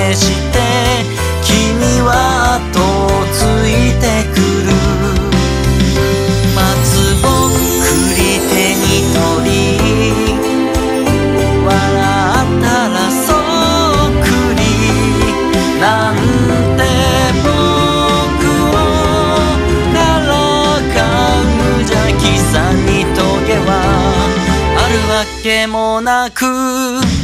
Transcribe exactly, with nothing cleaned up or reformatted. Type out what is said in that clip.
めして君は後をついてくる。松ぼっくり手に取り笑ったらそっくりなんて僕をからかう無邪気さにトゲはあるわけもなく